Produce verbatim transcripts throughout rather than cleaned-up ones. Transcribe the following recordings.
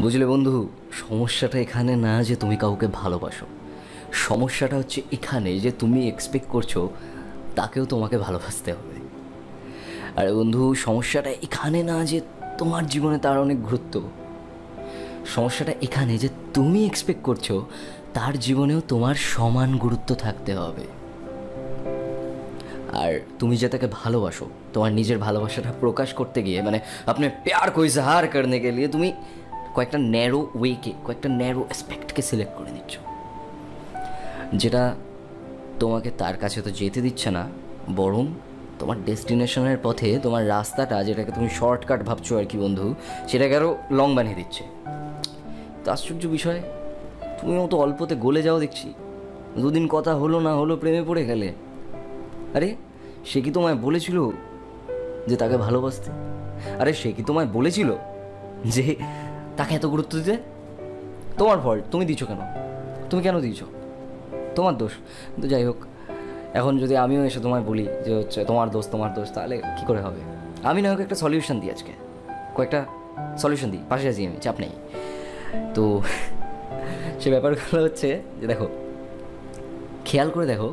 বুঝলে বন্ধু, সমস্যাটা এখানে না যে তুমি কাউকে ভালোবাসো, সমস্যাটা হচ্ছে এখানে যে তুমি এক্সপেক্ট করছো তাকেও তোমাকে ভালোবাসতে হবে। আরে বন্ধু, সমস্যাটা এখানে না যে তোমার জীবনে তার অনেক গুরুত্ব, সমস্যাটা এখানে যে তুমি এক্সপেক্ট করছো তার জীবনেও তোমার সমান গুরুত্ব থাকতে হবে। আর তুমি যে তাকে ভালোবাসো, তোমার নিজের ভালোবাসাটা প্রকাশ করতে গিয়ে, মানে আপনি প্যার কো ইজহার করনে কে লিয়ে তুমি কয়েকটা ন্যারো ওয়েকে, কয়েকটা ন্যারো অ্যাসপেক্টকে সিলেক্ট করে নিচ্ছ, যেটা তোমাকে তার কাছে তো যেতে দিচ্ছে না, বরং তোমার ডেস্টিনেশনের পথে তোমার রাস্তাটা, যেটাকে তুমি শর্টকাট ভাবছো আর কি বন্ধু, সেটাকে আরও লং বানিয়ে দিচ্ছে। তো আশ্চর্য বিষয়, তুমিও তো অল্পতে গলে যাও দেখছি। দুদিন কথা হলো না হলো প্রেমে পড়ে গেলে। আরে সে কি তোমায় বলেছিল যে তাকে ভালোবাসতে? আরে সে কি তোমায় বলেছিল যে তাকে এত গুরুত্ব দিতে? তোমার ফল্ট, তুমি দিচ্ছ কেন? তুমি কেন দিয়েছ? তোমার দোষ। কিন্তু যাই হোক, এখন যদি আমিও এসে তোমায় বলি যে হচ্ছে তোমার দোষ তোমার দোষ, তাহলে কী করে হবে? আমি না হোক একটা সলিউশন দিই, আজকে কয়েকটা সলিউশন দিই, পাশে আছি আমি, চাপ নেই। তো সে ব্যাপারগুলো হচ্ছে যে দেখো, খেয়াল করে দেখো,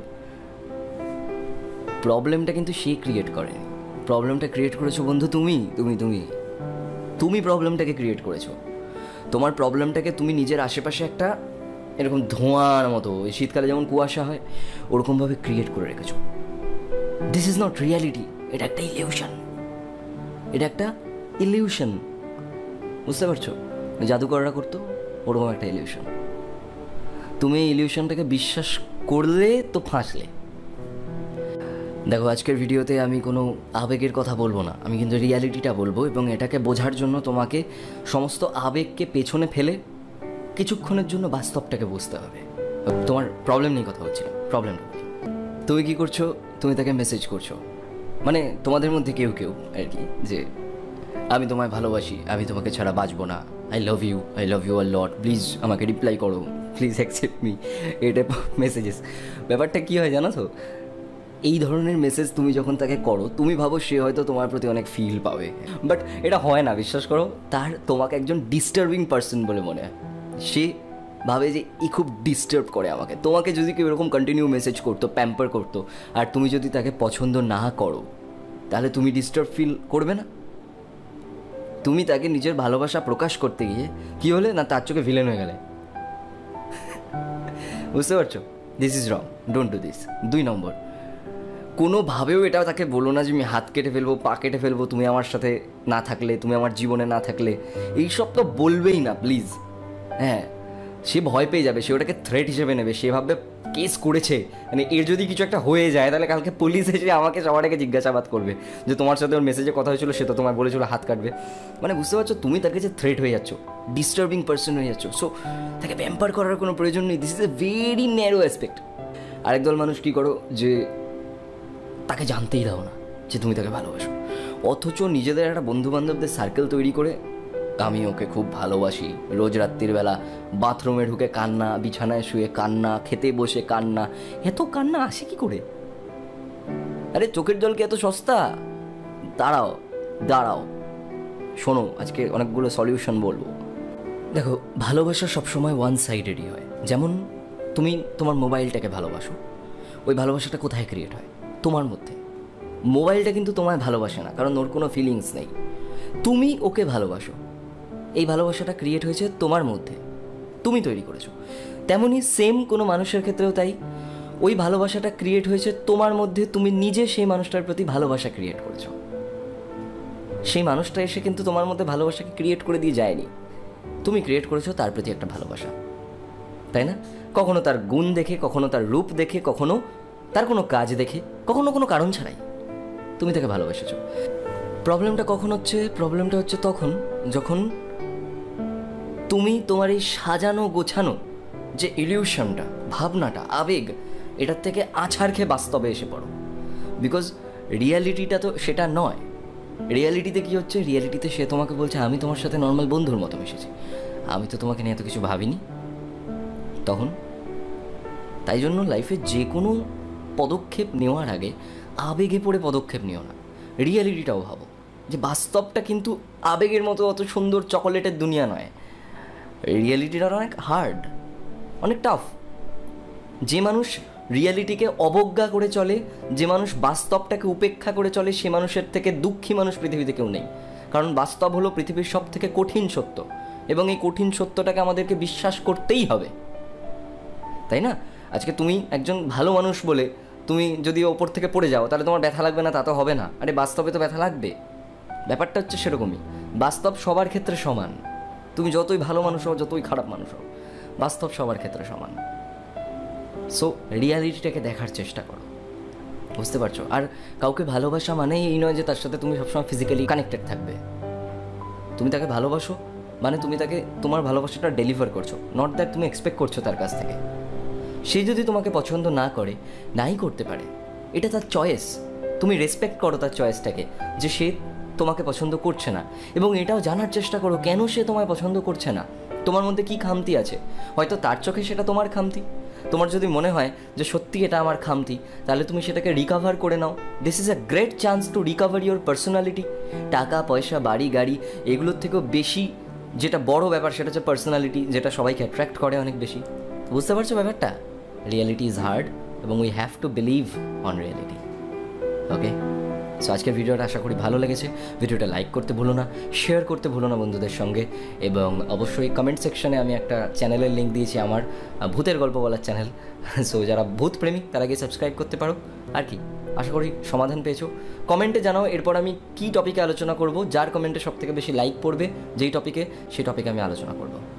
প্রবলেমটা কিন্তু সে ক্রিয়েট করে, প্রবলেমটা ক্রিয়েট করেছো বন্ধু তুমি তুমি তুমি তুমি প্রবলেমটাকে ক্রিয়েট করেছো। তোমার প্রবলেমটাকে তুমি নিজের আশেপাশে একটা এরকম ধোঁয়ার মতো, এই শীতকালে যেমন কুয়াশা হয় ওরকমভাবে ক্রিয়েট করে রেখেছো। দিস ইজ নট রিয়ালিটি, এটা একটা ইলিউশন, এটা একটা ইলিউশন, বুঝতে পারছো? জাদুকররা করতো ওরকম একটা ইলিউশন। তুমি এই ইলিউশনটাকে বিশ্বাস করলে তো ফাঁসলে। দেখো, আজকের ভিডিওতে আমি কোনো আবেগের কথা বলবো না, আমি কিন্তু রিয়ালিটিটা বলবো, এবং এটাকে বোঝার জন্য তোমাকে সমস্ত আবেগকে পেছনে ফেলে কিছুক্ষণের জন্য বাস্তবটাকে বুঝতে হবে। তোমার প্রবলেম নিয়ে কথা হচ্ছে, প্রবলেমটা বলি। তুমি কী করছো? তুমি তাকে মেসেজ করছো, মানে তোমাদের মধ্যে কেউ কেউ আর কি, যে আমি তোমায় ভালোবাসি, আমি তোমাকে ছাড়া বাঁচবো না, I love you, I love you a lot, please আমাকে রিপ্লাই করো, প্লিজ অ্যাকসেপ্ট মি, এই টাইপ অফ মেসেজেস। ব্যাপারটা কী হয় জানো তো, এই ধরনের মেসেজ তুমি যখন তাকে করো, তুমি ভাবো সে হয়তো তোমার প্রতি অনেক ফিল পাবে, বাট এটা হয় না, বিশ্বাস করো। তার তোমাকে একজন ডিস্টার্বিং পার্সন বলে মনে হয়। সে ভাবে যে ই খুব ডিস্টার্ব করে আমাকে। তোমাকে যদি কেউ এরকম কন্টিনিউ মেসেজ করতো, প্যাম্পার করতো, আর তুমি যদি তাকে পছন্দ না করো, তাহলে তুমি ডিস্টার্ব ফিল করবে না? তুমি তাকে নিজের ভালোবাসা প্রকাশ করতে গিয়ে কী হলে না, তার চোখে ভিলেন হয়ে গেলে। বুঝতে পারছো? This is wrong, don't do this. দুই নম্বর, কোনোভাবেও এটা তাকে বলো না যে আমি হাত কেটে ফেলবো, পা কেটে ফেলবো তুমি আমার সাথে না থাকলে, তুমি আমার জীবনে না থাকলে। এইসব তো বলবেই না প্লিজ। হ্যাঁ, সে ভয় পেয়ে যাবে, সে ওটাকে থ্রেট হিসেবে নেবে, সে ভাববে কেস করেছে, মানে এর যদি কিছু একটা হয়ে যায় তাহলে কালকে পুলিশ এসে আমাকে সবার আগে জিজ্ঞাসাবাদ করবে যে তোমার সাথে ওর মেসেজে কথা হয়েছিল, সে তো তোমায় বলেছিল হাত কাটবে। মানে বুঝতে পারছো, তুমি তার কাছে থ্রেট হয়ে যাচ্ছ, ডিস্টার্বিং পার্সন হয়ে যাচ্ছ। সো তাকে প্যাম্পার করার কোনো প্রয়োজন নেই। This is a very narrow aspect. আরেকদল মানুষ কী করো, যে তাকে জানতেই দাও না যে তুমি তাকে ভালোবাসো, অথচ নিজেদের একটা বন্ধুবান্ধবদের সার্কেল তৈরি করে আমি ওকে খুব ভালোবাসি, রোজ রাত্রির বেলা বাথরুমে ঢুকে কান্না, বিছানায় শুয়ে কান্না, খেতে বসে কান্না। এত কান্না আসে কি করে? আরে চোখের জল কি এত সস্তা? দাঁড়াও দাঁড়াও, শোনো, আজকে অনেকগুলো সলিউশন বলবো। দেখো, ভালোবাসা সবসময় ওয়ান সাইডেরই হয়। যেমন তুমি তোমার মোবাইলটাকে ভালোবাসো, ওই ভালোবাসাটা কোথায় ক্রিয়েট হয়? তোমার মধ্যে। মোবাইলটা কিন্তু তোমায় ভালোবাসে না, কারণ ওর কোনো ফিলিংস নেই। তুমি ওকে ভালোবাসো, এই ভালোবাসাটা ক্রিয়েট হয়েছে তোমার মধ্যে, তুমি তৈরি করেছো। তেমনই সেম কোনো মানুষের ক্ষেত্রেও তাই, ওই ভালোবাসাটা ক্রিয়েট হয়েছে তোমার মধ্যে, তুমি নিজে সেই মানুষটার প্রতি ভালোবাসা ক্রিয়েট করেছো। সেই মানুষটা এসে কিন্তু তোমার মধ্যে ভালোবাসাকে ক্রিয়েট করে দিয়ে যায়নি, তুমি ক্রিয়েট করেছো তার প্রতি একটা ভালোবাসা, তাই না? কখনো তার গুণ দেখে, কখনো তার রূপ দেখে, কখনো তার কোনো কাজ দেখে, কখনো কোনো কারণ ছাড়াই তুমি তাকে ভালোবেসেছো। প্রবলেমটা কখন হচ্ছে? প্রবলেমটা হচ্ছে তখন যখন তুমি তোমার এই সাজানো গোছানো যে ইলিউশনটা, ভাবনাটা, আবেগ, এটার থেকে আছাড় খেয়ে বাস্তবে এসে পড়ো। বিকজ রিয়ালিটিটা তো সেটা নয়। রিয়ালিটিতে কী হচ্ছে? রিয়ালিটিতে সে তোমাকে বলছে আমি তোমার সাথে নর্মাল বন্ধুর মতো মিশেছি, আমি তো তোমাকে নিয়ে এত কিছু ভাবিনি তখন। তাই জন্য লাইফে যে কোনো পদক্ষেপ নেওয়ার আগে আবেগে পড়ে পদক্ষেপ নিও না, রিয়ালিটিটাও ভাবো যে বাস্তবটা কিন্তু আবেগের মতো অত সুন্দর চকোলেটের দুনিয়া নয়। রিয়েলিটিটা অনেক হার্ড, অনেক টাফ। যে মানুষ রিয়েলিটিকে অবজ্ঞা করে চলে, যে মানুষ বাস্তবটাকে উপেক্ষা করে চলে, সে মানুষের থেকে দুঃখী মানুষ পৃথিবীতে কেউ নেই। কারণ বাস্তব হলো পৃথিবীর সব থেকে কঠিন সত্য, এবং এই কঠিন সত্যটাকে আমাদেরকে বিশ্বাস করতেই হবে, তাই না? আজকে তুমি একজন ভালো মানুষ বলে তুমি যদি ওপর থেকে পড়ে যাও, তাহলে তোমার ব্যথা লাগবে না তা তো হবে না। আরে বাস্তবে তো ব্যথা লাগবে। ব্যাপারটা হচ্ছে সেরকমই, বাস্তব সবার ক্ষেত্রে সমান। তুমি যতই ভালো মানুষ হও, যতই খারাপ মানুষ হও, বাস্তব সবার ক্ষেত্রে সমান। সো রিয়ালিটিটাকে দেখার চেষ্টা করো, বুঝতে পারছো? আর কাউকে ভালোবাসা মানেই এই নয় যে তার সাথে তুমি সবসময় ফিজিক্যালি কানেক্টেড থাকবে। তুমি তাকে ভালোবাসো মানে তুমি তাকে তোমার ভালোবাসাটা ডেলিভার করছো, নট দ্যাট তুমি এক্সপেক্ট করছো তার কাছ থেকে। সে যদি তোমাকে পছন্দ না করে, নাই করতে পারে, এটা তার চয়েস। তুমি রেসপেক্ট করো তার চয়েসটাকে, যে সে তোমাকে পছন্দ করছে না, এবং এটাও জানার চেষ্টা করো কেন সে তোমায় পছন্দ করছে না। তোমার মধ্যে কী খামতি আছে? হয়তো তার চোখে সেটা তোমার খামতি। তোমার যদি মনে হয় যে সত্যি এটা আমার খামতি, তাহলে তুমি সেটাকে রিকভার করে নাও। This is a great chance to recover your personality. টাকা পয়সা বাড়ি গাড়ি এগুলোর থেকেও বেশি যেটা বড় ব্যাপার, সেটা হচ্ছে পার্সোনালিটি, যেটা সবাইকে অ্যাট্রাক্ট করে অনেক বেশি। বুঝতে পারছো ব্যাপারটা? রিয়েলিটি ইজ হার্ড এবং we have to believe on reality. Okay, so আজকের ভিডিওটা আশা করি ভালো লেগেছে। ভিডিওটা লাইক করতে ভুলো না, শেয়ার করতে ভুলো না বন্ধুদের সঙ্গে, এবং অবশ্যই কমেন্ট সেকশনে আমি একটা চ্যানেলের লিঙ্ক দিয়েছি, আমার ভূতের গল্প বলার চ্যানেল। সো যারা ভূত প্রেমী তারা গিয়ে সাবস্ক্রাইব করতে পারো। আর কি, আশা করি সমাধান পেয়েছো। কমেন্টে জানাও এরপর আমি কী টপিকে আলোচনা করব, যার কমেন্টে সব থেকে বেশি লাইক পড়বে যেই টপিকে, সেই টপিকে আমি আলোচনা করব।